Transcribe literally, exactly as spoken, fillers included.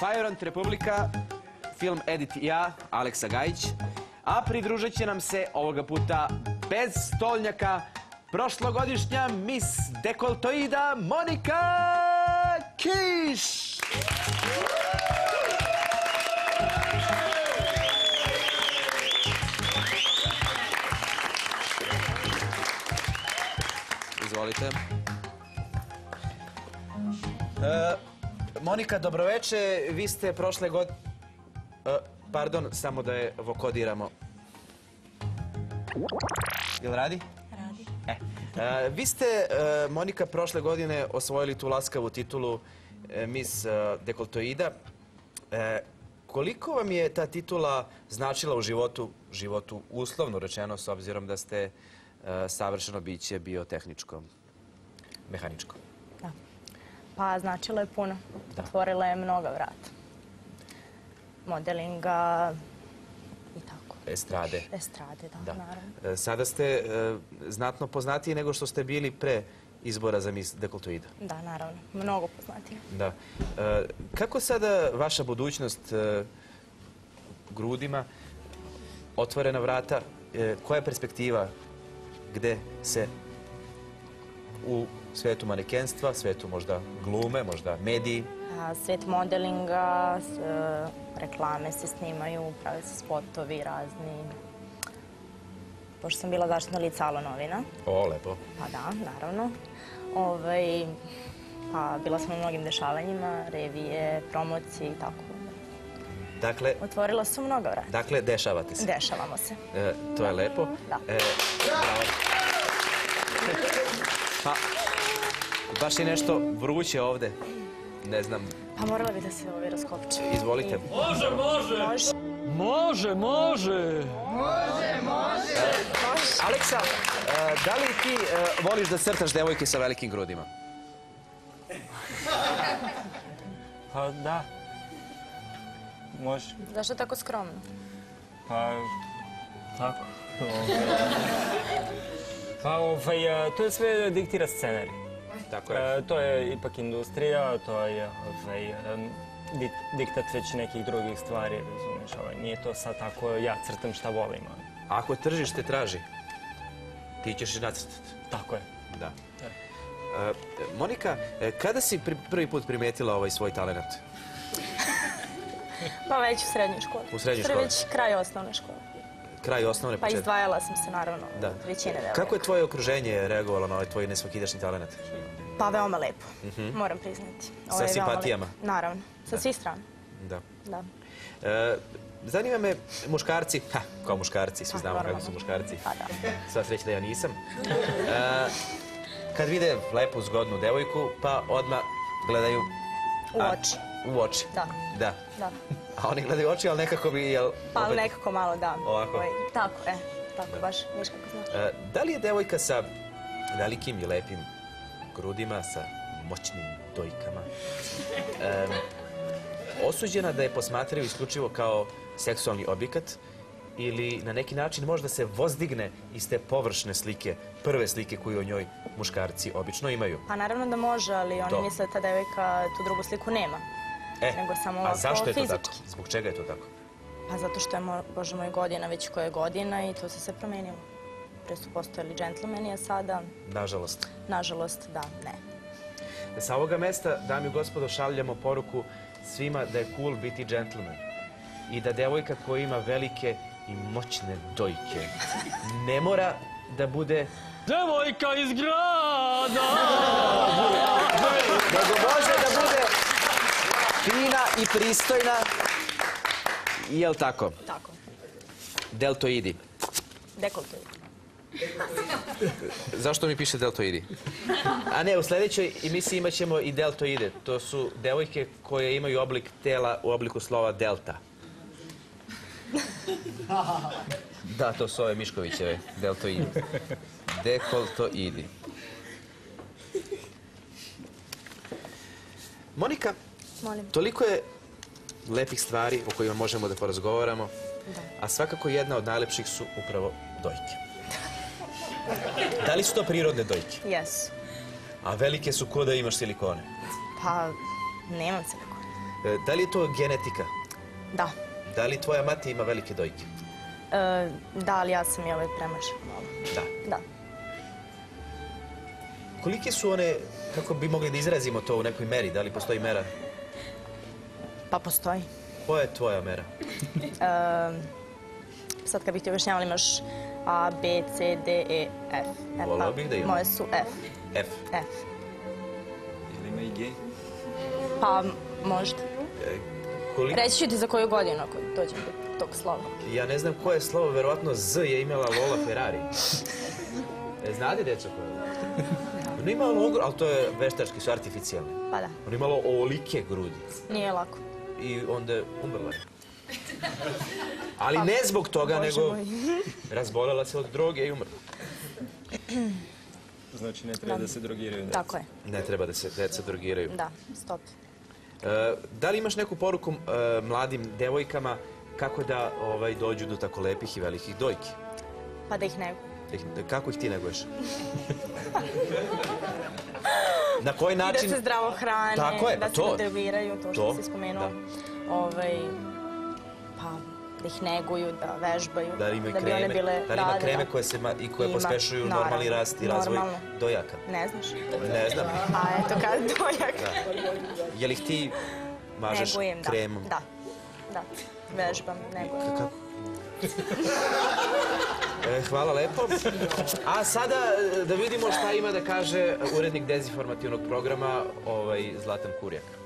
Fajront Republika, film Edit i ja, Aleksa Gajić, a pridružit će nam se ovoga puta bez stolnjaka prošlogodišnja mis dekoltoida Monika Kiš. Izvolite. Monika, dobroveče. Vi ste prošle godine... Pardon, samo da je vokodiramo. Jel radi? Radi. Vi ste, Monika, prošle godine osvojili tu laskavu titulu mis dekoltoida. Koliko vam je ta titula značila u životu, životu uslovno rečeno, s obzirom da ste savršeno biće biotehničko, mehaničko? Da. Pa značilo je puno. Otvorila je mnoga vrata. Modelinga i tako. Estrade. Estrade, da, naravno. Sada ste znatno poznatiji nego što ste bili pre izbora za mis dekoltoida. Da, naravno. Mnogo poznatiji. Da. Kako sada vaša budućnost grudima, otvorena vrata, koja je perspektiva gde se u svetu manekenstva, svetu možda glume, možda mediji? Svet modelinga, reklame se snimaju, prave se spotovi razni. Pošto sam bila zaštitna lica Alo novina. O, lepo. Pa da, naravno. Pa bila sam u mnogim dešavanjima, revije, promocije i tako. Dakle... Otvorila sam mnogo vrata. Dakle, dešavate se. Dešavamo se. To je lepo. Da. Bravo. Pa, baš je nešto vruće ovde. Ne znam. Pa morala bi da se ovi raskopče. Izvolite. Može, može! Može, može! Može, može! Aleksa, da li ti voliš da crtaš devojke sa velikim grudima? Pa da. Može. Zašto tako skromno? Pa, tako. Pa, to je sve diktira scenarij. Tako je. To je ipak industrija, to je diktat već nekih drugih stvari, razumiješ. Nije to sad tako, ja crtam šta volim. Ako tržište traži, ti ćeš i nacrtati. Tako je. Da. Monika, kada si prvi put primetila ovaj svoj talent? Pa već u srednjoj školi. U srednjoj školi? Već kraj osnovne škole. Kraj osnovne početke? Pa izdvajala sam se, naravno, od većine devojaka. Kako je tvoje okruženje reagovalo na ovaj tvoj nesvakidašnji talent? Pa veoma lepo, moram priznati. Sa simpatijama? Naravno, sa svih strana. Da. Da. Zanima me muškarci, ha, kao muškarci, svi znamo kako su muškarci. Pa da. Sva sreća da ja nisam. Kad vide lepu, zgodnu devojku, pa odmah gledaju... U oči. U oči? Da. Da. Da. A oni gledaju oči, ali nekako bi, jel... Pa ali nekako malo, da. Ovako? Tako, e, tako, baš, viš kako znaš. Da li je devojka sa velikim i lepim grudima, sa moćnim dojkama, osuđena da je posmatraju isključivo kao seksualni objekat ili na neki način možda se vozdigne iz te površne slike, prve slike koju o njoj muškarci obično imaju? Pa naravno da može, ali oni misle da ta devojka tu drugu sliku nema. Nego samo ovako fizički. A zašto je to tako? Zbog čega je to tako? Pa zato što je, bože moj, godina već koja je godina i to se sve promenilo. Pre su postojali džentlmeni, a sada... Nažalost. Nažalost, da, ne. Sa ovoga mesta, dame i gospodo, šaljamo poruku svima da je cool biti džentlmen. I da devojka koja ima velike i moćne dojke ne mora da bude... Devojka iz grada! Nego može da bude fina i pristojna. I je li tako? Tako. Deltoidi. Dekoltoidi. Zašto mi piše deltoidi? A ne, u sljedećoj emisiji imat ćemo i deltoide. To su devojke koje imaju oblik tela u obliku slova delta. Da, to su ove Miškovićeve, deltoidi. Dekoltoidi. Monika, toliko je lepih stvari o kojima možemo da porazgovaramo, a svakako jedna od najlepših su upravo dojke. Da li su to prirodne dojke? Jesu. A velike su ko da imaš silikone? Pa, nemam silikone. E, Da li je to genetika? Da. Da li tvoja mati ima velike dojke? E, da, ali ja sam i ovaj premašila malo. Da. Da. Kolike su one, kako bi mogli da izrazimo to u nekoj meri? Da li postoji mera? Pa postoji. Koja je tvoja mera? E, sad kad bih ti objašnjavala imaš A, B, C, D, E, F. E, Voleo pa, bih da imam. moje su F. F. F. Ili ima i G? Pa možda. E, koliko... Reći ću ti za koju godinu ako dođem do tog slova. Ja ne znam koje slovo, verovatno Z je imala Lola Ferrari. E, znate, djeco, koje je? Ona ima ono ogro, ali to je veštački, su artificijalni. Pa da, Ona imala ovolike grudi nije lako. i onda je umrla. Ali ne zbog toga, Bože nego moj. razbolela se od droge i umrla. Znači ne treba da se drogiraju. Tako je, Ne treba da se deca drogiraju. da, stop. E, da li imaš neku poruku e, mladim devojkama kako da ovaj, dođu do tako lepih i velikih dojki? Pa da ih nego. Da ih- da- Kako ih ti neguješ? Na koji I da način? se zdravo hrane, Tako je, da pa se to. ne drogiraju, to što To, si spomenuo. Ovaj, pa da ih neguju, da vežbaju, Da li ima bi kreme, one bile... da li ima da, kreme da. koje, se, ma- i koje Ima, pospešuju naravno, normalni rast i razvoj normalno. dojaka? Ne znaš? Ne znam. A eto kad dojak. Je li ih ti mažeš Negujem, da. kremom? Da, da. Vežbam, negujem. Kako? E, hvala lepo. A sada e, da vidimo šta ima da kaže urednik dezinformativnog programa, ovaj, Zlatan Kurjak.